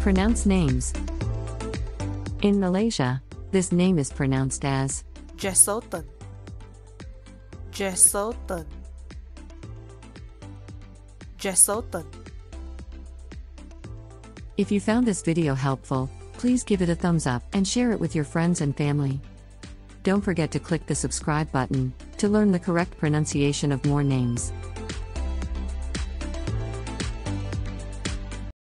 Pronounce names. In Malaysia, this name is pronounced as Jesselton, Jesselton, Jesselton. If you found this video helpful, please give it a thumbs up and share it with your friends and family. Don't forget to click the subscribe button to learn the correct pronunciation of more names.